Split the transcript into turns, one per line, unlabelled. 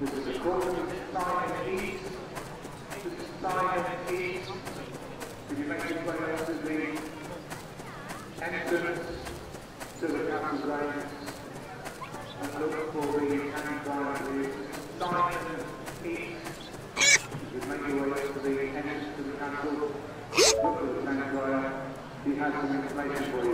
This is a call to Simon East. This is Simon East. Could you make your way up to the entrance to the Castle Grounds and look for the anti-driver, Simon East. You make your way up to the entrance to the Castle, look for the anti-driver. He has some information for you.